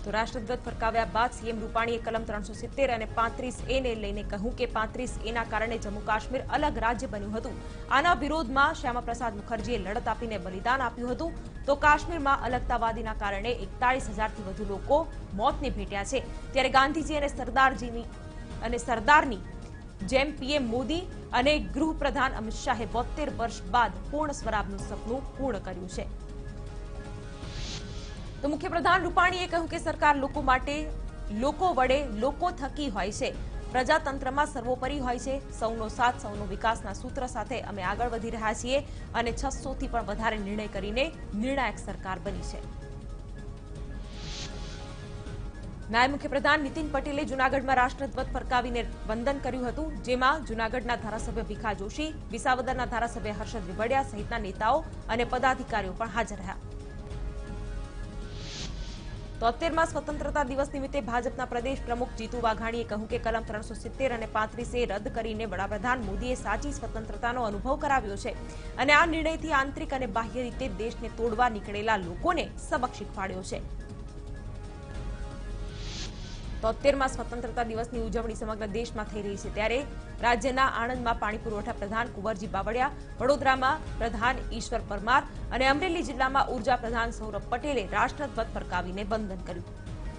તો રાષ્ટ્રધ્વજ ફરકાવ્યા બાદ સીએમ રૂપાણીએ કલમ 370 અને 35A ને લઈને કહ્યું કે 35A ના કારણે જમ્મુ કાશ્મીર અલગ રાજ્ય બન્યું હતું. આના વિરોધમાં શ્યામાપ્રસાદ મુખર્જીએ લડત આપીને બલિદાન આપ્યું હતું. તો કાશ્મીરમાં અલગતાવાદીના કારણે 41,000થી વધુ લોકો મોતને ભેટ્યા છે. ત્યારે ગાંધીજી અને સરદારની જેમ પીએમ મોદી અને ગૃહપ્રધાન અમિત શાહે 72 વર્ષ બાદ પૂર્ણ સ્વરાજનું સપનું પૂર્ણ કર્યું છે. તો મુખ્યપ્રધાન રૂપાણીએ કહ્યું કે સરકાર લોકો માટે, લોકો વડે, લોકો થકી હોય છે. પ્રજાતંત્રમાં સર્વોપરી હોય છે. સૌનો સાથ, સૌનો વિકાસના સૂત્ર સાથે અમે આગળ વધી રહ્યા છીએ અને 600થી પણ વધારે નિર્ણય કરીને નિર્ણાયક સરકાર બની છે. નાયબ મુખ્યપ્રધાન નીતિન પટેલે જૂનાગઢમાં રાષ્ટ્રધ્વજ ફરકાવીને વંદન કર્યું હતું, જેમાં જૂનાગઢના ધારાસભ્ય ભીખા જોશી, વિસાવદરના ધારાસભ્ય હર્ષદ વિબડિયા સહિતના નેતાઓ અને પદાધિકારીઓ પણ હાજર રહ્યા. 73માં સ્વતંત્રતા દિવસ નિમિત્તે ભાજપના પ્રદેશ પ્રમુખ જીતુ વાઘાણીએ કહ્યું કે કલમ 370 અને 35A રદ કરીને વડાપ્રધાન મોદીએ સાચી સ્વતંત્રતાનો અનુભવ કરાવ્યો છે અને આ નિર્ણયથી આંતરિક અને બાહ્ય રીતે દેશને તોડવા નીકળેલા લોકોને સબક શીખવાડ્યો છે. 73માં સ્વતંત્રતા દિવસની ઉજવણી સમગ્ર દેશમાં થઈ રહી છે, ત્યારે રાજ્યના આણંદમાં પાણી પુરવઠા પ્રધાન કુંવરજી બાવળિયા, વડોદરામાં પ્રધાન ઈશ્વર પરમાર અને અમરેલી જિલ્લામાં ઉર્જા પ્રધાન સૌરભ પટેલે રાષ્ટ્રધ્વજ ફરકાવીને વંદન કર્યું.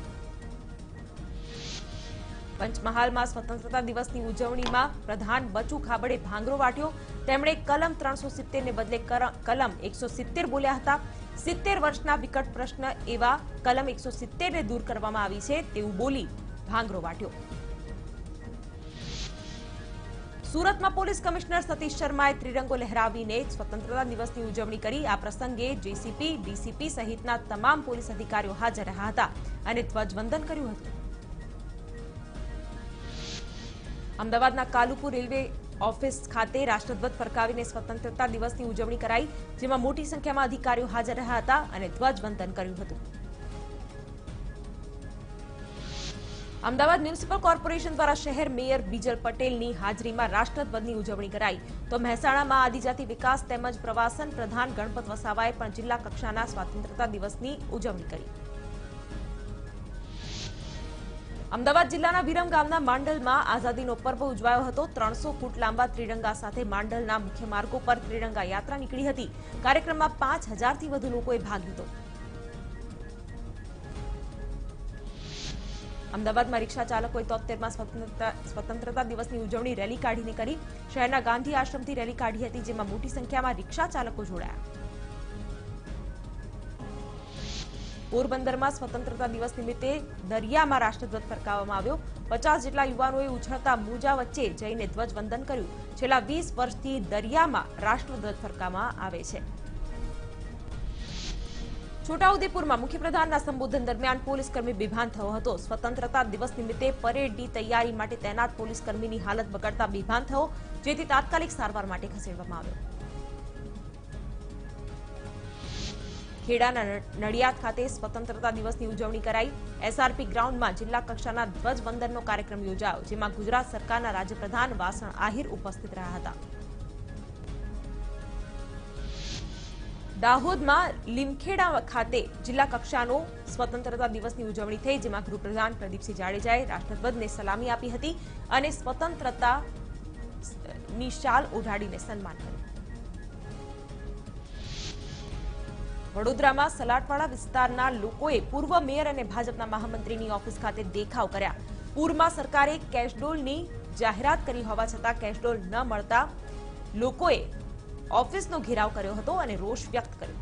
પંચમહાલમાં સ્વતંત્રતા દિવસની ઉજવણીમાં પ્રધાન બચુ ખાબડે ભાંગરો વાટ્યો. તેમણે કલમ 370 ને બદલે કલમ 170 બોલ્યા હતા. 70 વર્ષના વિકટ પ્રશ્ન એવા કલમ 170 ને દૂર કરવામાં આવી છે તેવું બોલી ભાંગરો વાટ્યો. સુરતમાં પોલીસ કમિશનર સતીશ શર્માએ ત્રિરંગો લહેરાવીને સ્વતંત્રતા દિવસની ઉજવણી કરી. આ પ્રસંગે જેસીપી, ડીસીપી સહિતના તમામ પોલીસ અધિકારીઓ હાજર રહ્યા હતા અને ધ્વજવંદન કર્યું હતું. અમદાવાદના કાલુપુર રેલવે ઓફિસ ખાતે રાષ્ટ્રધ્વજ ફરકાવીને સ્વતંત્રતા દિવસની ઉજવણી કરાઈ, જેમાં મોટી સંખ્યામાં અધિકારીઓ હાજર રહ્યા હતા અને ધ્વજવંદન કર્યું હતું. અમદાવાદ મ્યુનિસિપલ કોર્પોરેશન દ્વારા શહેર મેયર બીજલ પટેલની હાજરીમાં રાષ્ટ્રધ્વજની ઉજવણી કરાઈ. તો મહેસાણામાં આદિજાતિ વિકાસ તેમજ પ્રવાસન પ્રધાન ગણપત વસાવાએ પણ જિલ્લા કક્ષાના સ્વતંત્રતા દિવસની ઉજવણી કરી. અમદાવાદ જિલ્લાના વિરમ ગામના માંડલમાં આઝાદીનો પર્વ ઉજવાયો હતો. 300 ફૂટ લાંબા ત્રિરંગા સાથે માંડલના મુખ્ય માર્ગો પર ત્રિરંગા યાત્રા નીકળી હતી. કાર્યક્રમમાં 5000થી વધુ લોકોએ ભાગ લીધો. અમદાવાદમાં રિક્ષા ચાલકોએ 73માં સ્વતંત્રતા દિવસની ઉજવણી રેલી કાઢીને કરી. શહેરના ગાંધી આશ્રમથી રેલી કાઢી હતી, જેમાં મોટી સંખ્યામાં રિક્ષા ચાલકો જોડાયા. પોરબંદરમાં સ્વતંત્રતા દિવસ નિમિત્તે દરિયામાં રાષ્ટ્રધ્વજ ફરકાવવામાં આવ્યો. 50 જેટલા યુવાનોએ ઉછળતા મોજા વચ્ચે જઈને ધ્વજવંદન કર્યું. છેલ્લા 20 વર્ષથી દરિયામાં રાષ્ટ્રધ્વજ ફરકાવવામાં આવે છે. છોટાઉદેપુરમાં મુખ્યપ્રધાનના સંબોધન દરમિયાન પોલીસકર્મી બેભાન થયો હતો. સ્વતંત્રતા દિવસ નિમિત્તે પરેડની તૈયારી માટે તૈનાત પોલીસકર્મીની હાલત બગડતા બેભાન થયો, જેથી તાત્કાલિક સારવાર માટે ખસેડવામાં આવ્યો. ખેડાના નડિયાદ ખાતે સ્વતંત્રતા દિવસની ઉજવણી કરાઈ. એસઆરપી ગ્રાઉન્ડમાં જિલ્લા કક્ષાના ધ્વજવંદનનો કાર્યક્રમ યોજાયો, જેમાં ગુજરાત સરકારના રાજ્યપ્રધાન વાસણ આહિર ઉપસ્થિત રહ્યા હતા. દાહોદમાં લીમખેડા ખાતે જિલ્લા કક્ષાનો સ્વતંત્રતા દિવસની ઉજવણી થઈ, જેમાં ગૃહપ્રધાન પ્રદીપસિંહ જાડેજાએ રાષ્ટ્રધ્વજને સલામી આપી હતી અને સ્વતંત્રતાની શાલ ઓઢાડીને સન્માન કર્યું. વડોદરામાં સલાટવાડા વિસ્તારના લોકોએ પૂર્વ મેયર અને ભાજપના મહામંત્રીની ઓફિસ ખાતે દેખાવ કર્યા. પૂરમાં સરકારે કેશડોલની જાહેરાત કરી હોવા છતાં કેશડોલ ન મળતા લોકોએ ઓફિસનો ઘેરાવ કર્યો હતો અને રોષ વ્યક્ત કર્યો.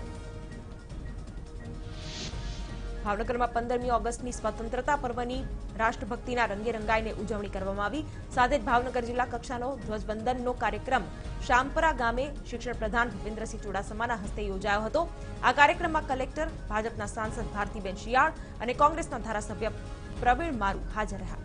ભાવનગરમાં 15મી ઓગસ્ટની સ્વતંત્રતા પર્વની રાષ્ટ્રભક્તિના રંગે રંગાઈને ઉજવણી કરવામાં આવી. સાથે જ ભાવનગર જિલ્લા કક્ષાનો ધ્વજવંદનનો કાર્યક્રમ શામપરા ગામે શિક્ષણ પ્રધાન ભૂપેન્દ્રસિંહ ચુડાસમાના હસ્તે યોજાયો હતો. આ કાર્યક્રમમાં કલેક્ટર, ભાજપના સાંસદ ભારતીબેન શિયાળ અને કોંગ્રેસના ધારાસભ્ય પ્રવીણ મારુ હાજર રહ્યા.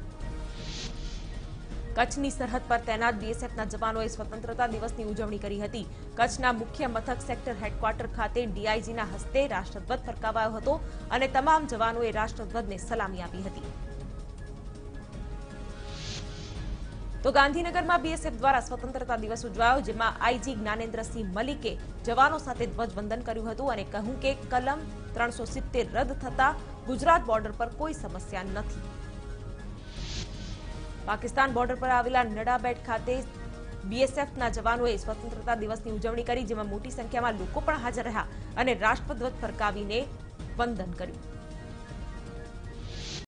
કચ્છની સરહદ પર તૈનાત બીએસએફના જવાનોએ સ્વતંત્રતા દિવસની ઉજવણી કરી હતી. કચ્છના મુખ્ય મથક સેક્ટર હેડક્વાર્ટર ખાતે ડીઆઈજીના હસ્તે રાષ્ટ્રધ્વજ ફરકાવાયો હતો અને તમામ જવાનોએ રાષ્ટ્રધ્વજને સલામી આપી હતી. તો ગાંધીનગરમાં બીએસએફ દ્વારા સ્વતંત્રતા દિવસ ઉજવાયો, જેમાં આઈજી જ્ઞાનેન્દ્રસિંહ મલિકે જવાનો સાથે ધ્વજવંદન કર્યું હતું અને કહ્યું કે કલમ 370 રદ થતા ગુજરાત બોર્ડર પર કોઈ સમસ્યા નથી. પાકિસ્તાન બોર્ડર પર આવેલા નડાબેટ ખાતે બીએસએફના જવાનોએ સ્વતંત્રતા દિવસની ઉજવણી કરી, જેમાં મોટી સંખ્યામાં લોકો પણ હાજર રહ્યા અને રાષ્ટ્રધ્વજ ફરકાવીને વંદન કર્યું.